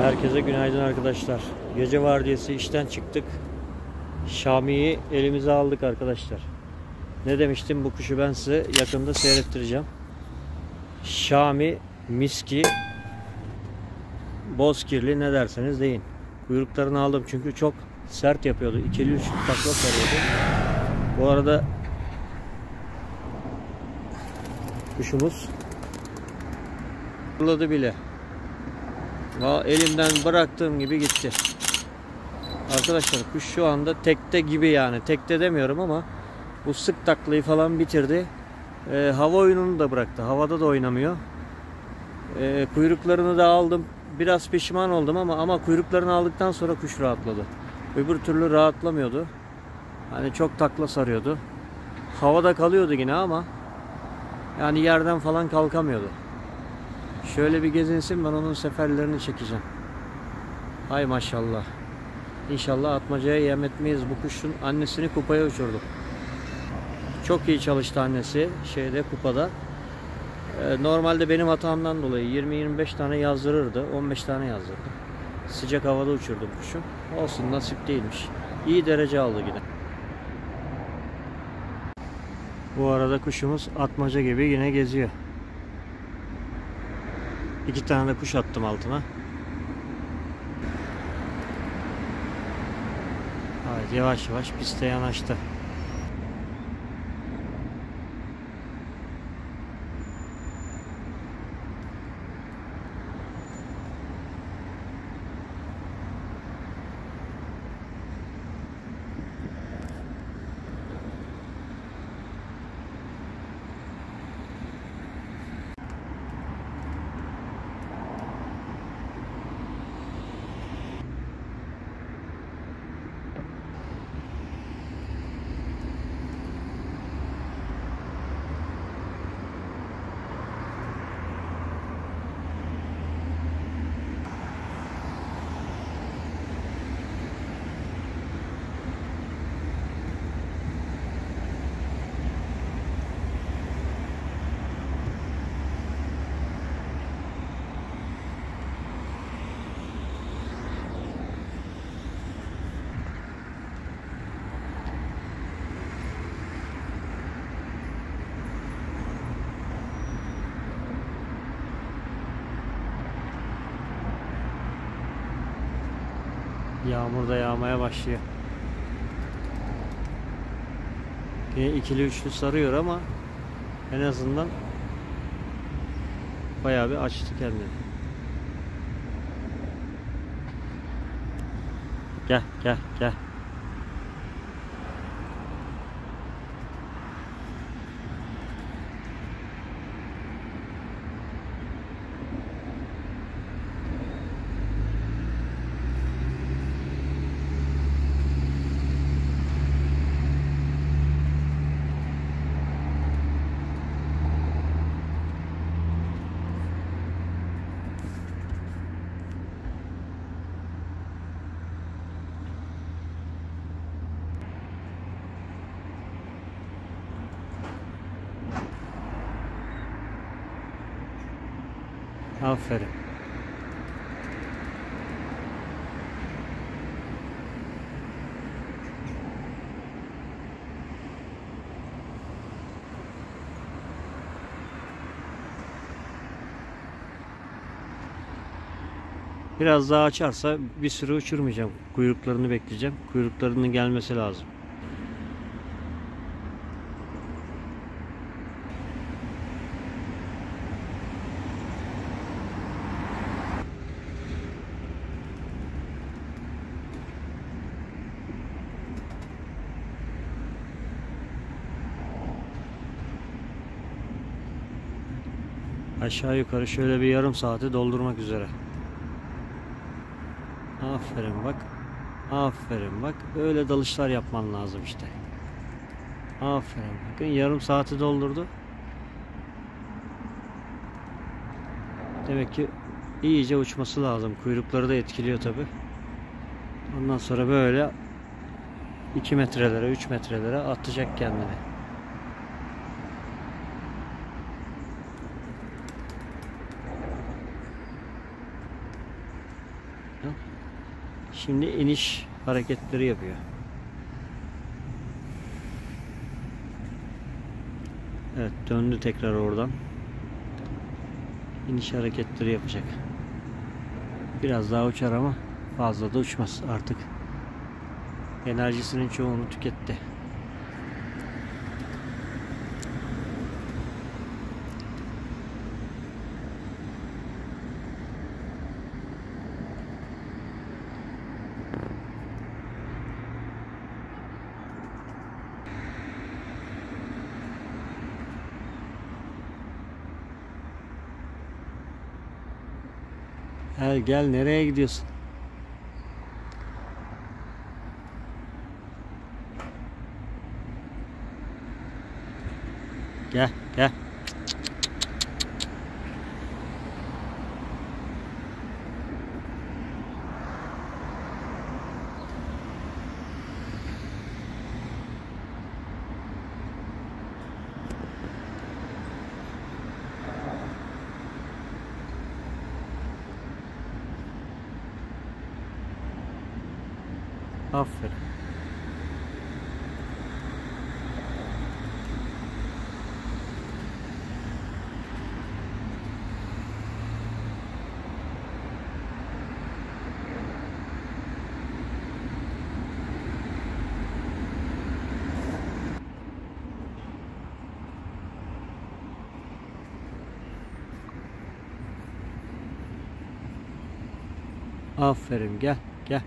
Herkese günaydın arkadaşlar. Gece vardiyası işten çıktık. Şami'yi elimize aldık arkadaşlar. Ne demiştim, bu kuşu ben size yakında seyrettireceğim. Şami, miski, bozkirli, ne derseniz deyin. Kuyruklarını aldım çünkü çok sert yapıyordu. İkili üçlü takla sarıyordu. Bu arada kuşumuz fırladı bile. Elimden bıraktığım gibi gitti. Arkadaşlar kuş şu anda tekte gibi, yani tekte demiyorum ama bu sık taklayı falan bitirdi. Hava oyununu da bıraktı. Havada da oynamıyor. Kuyruklarını da aldım. Biraz pişman oldum ama kuyruklarını aldıktan sonra kuş rahatladı. Öbür türlü rahatlamıyordu. Hani çok takla sarıyordu. Havada kalıyordu yine ama yani yerden falan kalkamıyordu. Şöyle bir gezinsin, ben onun seferlerini çekeceğim. Hay maşallah. İnşallah atmacaya yem etmeyiz. Bu kuşun annesini kupaya uçurduk. Çok iyi çalıştı annesi kupada. Normalde benim hatamdan dolayı 20-25 tane yazdırırdı. 15 tane yazdırdı. Sıcak havada uçurdum kuşu. Olsun, nasip değilmiş. İyi derece aldı yine. Bu arada kuşumuz atmaca gibi yine geziyor. 2 tane de kuş attım altına. Evet, yavaş yavaş piste yanaştı. Yağmur da yağmaya başlıyor. Yine ikili üçlü sarıyor ama en azından bayağı bir açtı kendini. Gel gel gel. Aferin. Biraz daha açarsa bir süre uçurmayacağım. Kuyruklarını bekleyeceğim. Kuyruklarının gelmesi lazım. Aşağı yukarı şöyle bir yarım saati doldurmak üzere. Aferin bak. Aferin bak. Öyle dalışlar yapman lazım işte. Aferin. Bakın yarım saati doldurdu. Demek ki iyice uçması lazım. Kuyrukları da etkiliyor tabi. Ondan sonra böyle 2 metrelere 3 metrelere atacak kendini. bakın. Şimdi iniş hareketleri yapıyor. Evet, döndü tekrar oradan. İniş hareketleri yapacak. Biraz daha uçar ama fazla da uçmaz artık. Enerjisinin çoğunu tüketti. Gel nereye gidiyorsun? Gel gel. Aferin. Aferin, gel gel.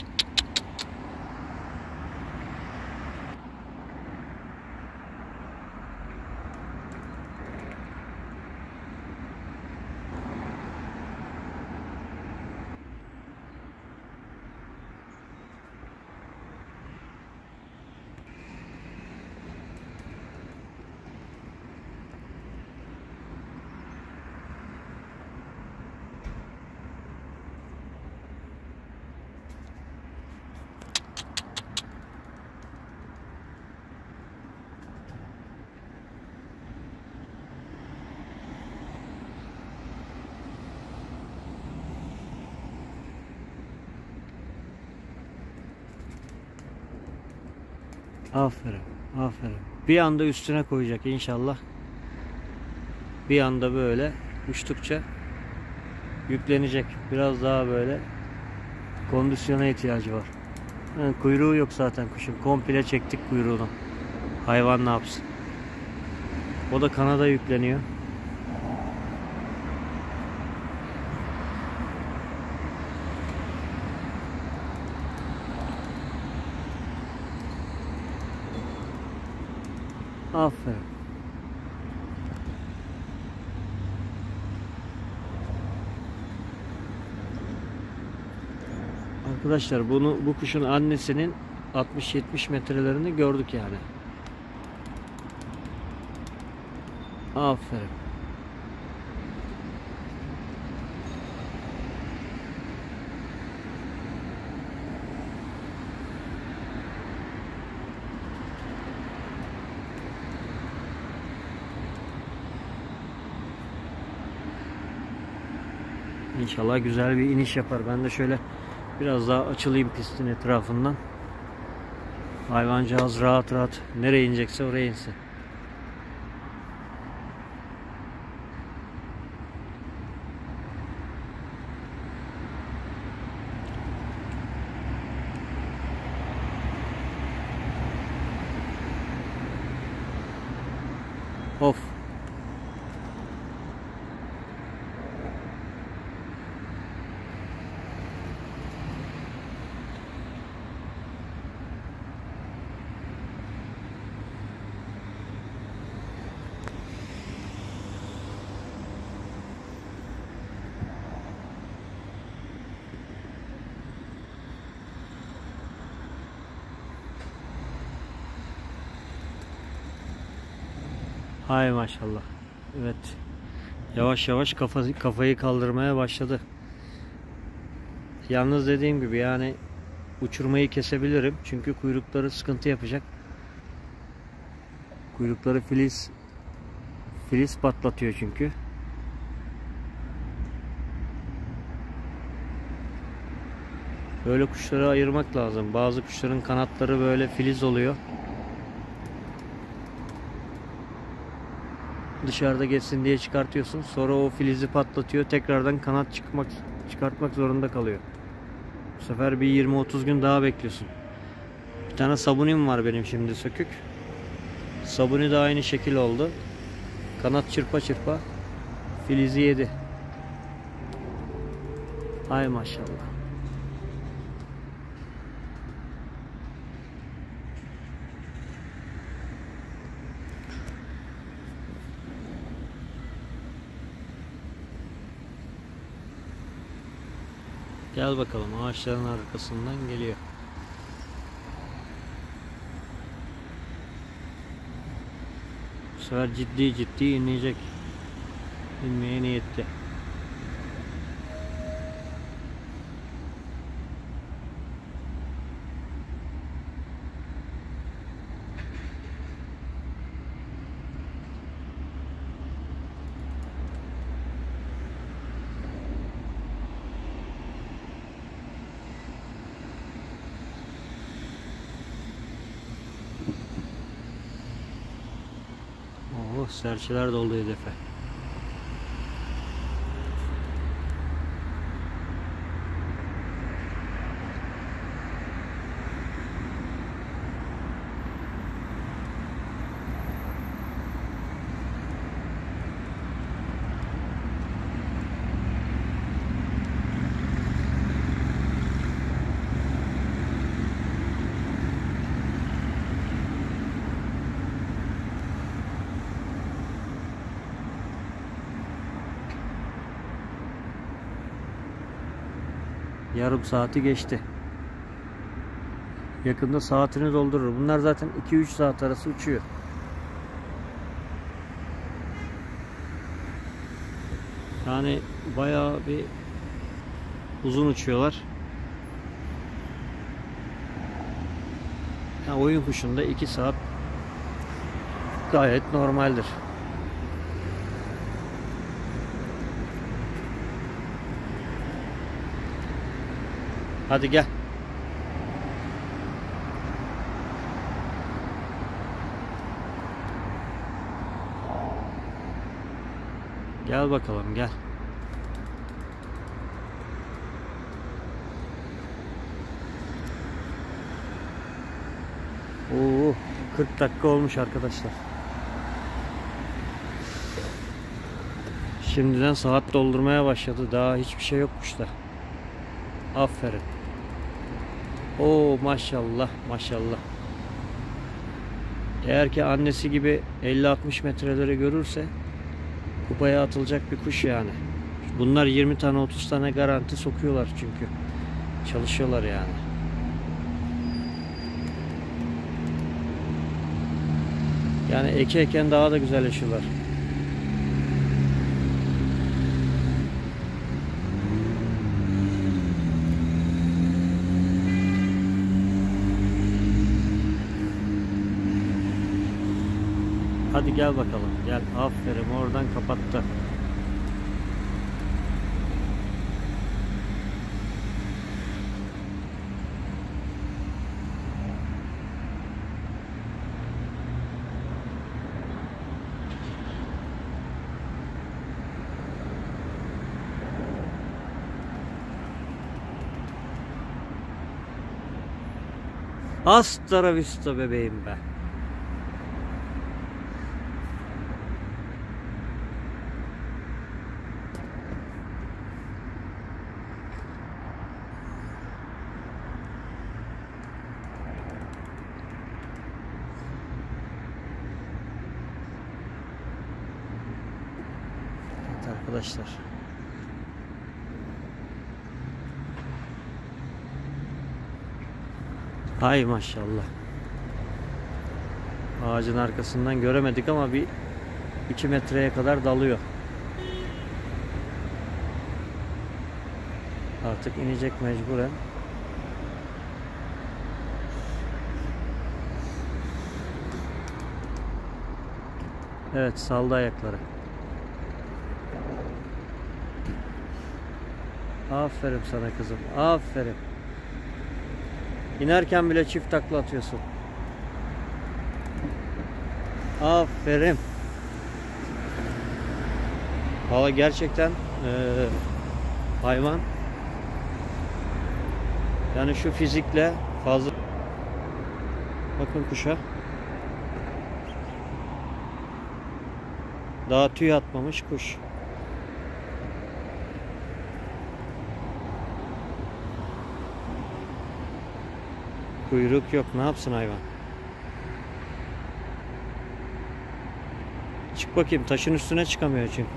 Aferin, aferin. Bir anda üstüne koyacak inşallah. Bir anda böyle uçtukça yüklenecek. Biraz daha böyle kondisyona ihtiyacı var. Yani kuyruğu yok zaten kuşun. Komple çektik kuyruğunu. Hayvan ne yapsın? O da kanada yükleniyor. Aferin. Arkadaşlar bu kuşun annesinin 60-70 metrelerini gördük yani. Aferin. İnşallah güzel bir iniş yapar. Ben de şöyle biraz daha açılayım pistin etrafından. Hayvancağız rahat rahat nereye inecekse oraya insin. Of. Hay maşallah. Evet. Yavaş yavaş kafayı kaldırmaya başladı. Yalnız dediğim gibi yani uçurmayı kesebilirim. Çünkü kuyrukları sıkıntı yapacak. Kuyrukları filiz patlatıyor çünkü. Böyle kuşları ayırmak lazım. Bazı kuşların kanatları böyle filiz oluyor. Dışarıda geçsin diye çıkartıyorsun. Sonra o filizi patlatıyor. Tekrardan kanat çıkartmak zorunda kalıyor. Bu sefer bir 20-30 gün daha bekliyorsun. Bir tane sabunim var benim şimdi sökük. Sabuni de aynı şekil oldu. Kanat çırpa çırpa filizi yedi. Ay maşallah. Gel bakalım, ağaçların arkasından geliyor. Bu sefer ciddi ciddi inleyecek. İnmeye niyetli. Oh, serçeler doldu hedefe. Yarım saati geçti. Yakında saatini doldurur. Bunlar zaten 2-3 saat arası uçuyor. Yani bayağı bir uzun uçuyorlar. Yani oyun kuşunda 2 saat gayet normaldir. Hadi gel. Gel bakalım, gel. Oo, 40 dakika olmuş arkadaşlar. Şimdiden saat doldurmaya başladı. Daha hiçbir şey yokmuş da. Aferin. Oo, maşallah maşallah. Eğer ki annesi gibi 50-60 metreleri görürse kupaya atılacak bir kuş yani. Bunlar 20 tane 30 tane garanti sokuyorlar çünkü. Çalışıyorlar yani. Yani eken daha da güzelleşiyorlar. Hadi gel bakalım. Gel. Aferin. Oradan kapattı. Hasta la vista bebeğim be. Evet arkadaşlar. Hay maşallah. Ağacın arkasından göremedik ama bir 2 metreye kadar dalıyor. Artık inecek mecburen. Evet, saldı ayakları. Aferin sana kızım. Aferin. İnerken bile çift takla atıyorsun. Aferin. Valla gerçekten hayvan. Yani şu fizikle fazla. Bakın kuşa. Daha tüy atmamış kuş. Kuyruk yok. Ne yapsın hayvan? Çık bakayım. Taşın üstüne çıkamıyor çünkü.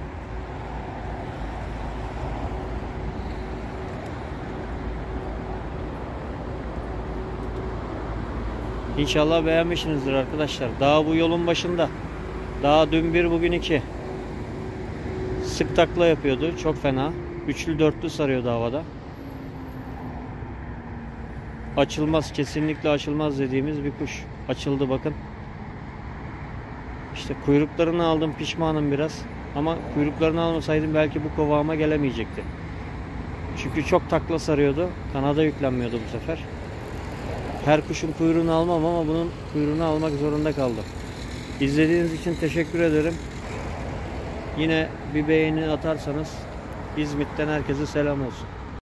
İnşallah beğenmişsinizdir arkadaşlar. Daha bu yolun başında. Daha dün bir bugün iki. Sık takla yapıyordu. Çok fena. Üçlü dörtlü sarıyordu havada. Açılmaz. Kesinlikle açılmaz dediğimiz bir kuş. Açıldı bakın. İşte kuyruklarını aldım. Pişmanım biraz. Ama kuyruklarını almasaydım belki bu kovağıma gelemeyecekti. Çünkü çok takla sarıyordu. Kanada yüklenmiyordu bu sefer. Her kuşun kuyruğunu almam ama bunun kuyruğunu almak zorunda kaldım. İzlediğiniz için teşekkür ederim. Yine bir beğeni atarsanız İzmit'ten herkese selam olsun.